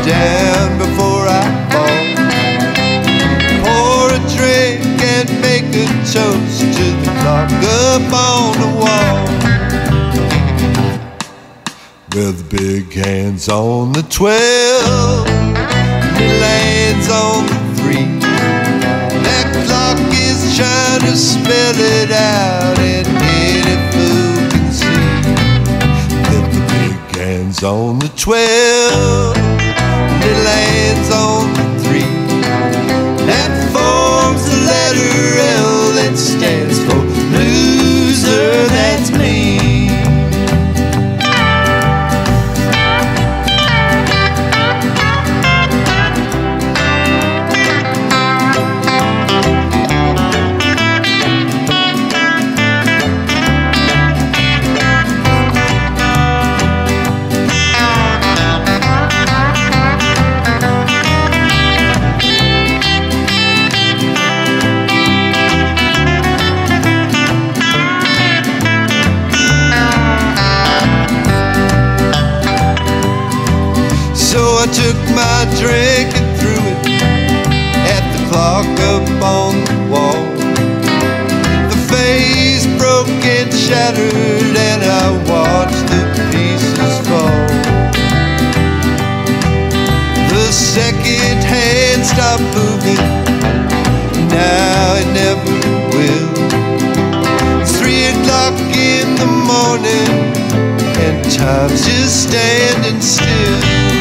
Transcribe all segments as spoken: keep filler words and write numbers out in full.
down before I fall. Pour a drink and make a toast to the clock up on the wall. With the big hands on the twelve, little hands on the three. That clock is trying to spell it out, and any fool can see. With the big hands on the twelve, little hands on the three. That forms the letter L that stands for loser, that's me. So I took my drink and threw it at the clock up on the wall. The vase broke and shattered, and I watched the pieces fall. The second hand stopped moving, now it never will. It's three o'clock in the morning, and time's just standing still.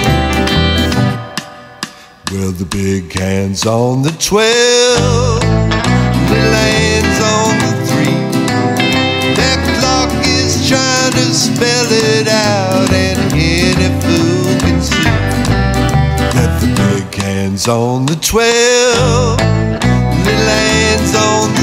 Well, the big hands on the twelve, little hands on the three. That clock is trying to spell it out, and any fool can see that the big hands on the twelve, little hands on the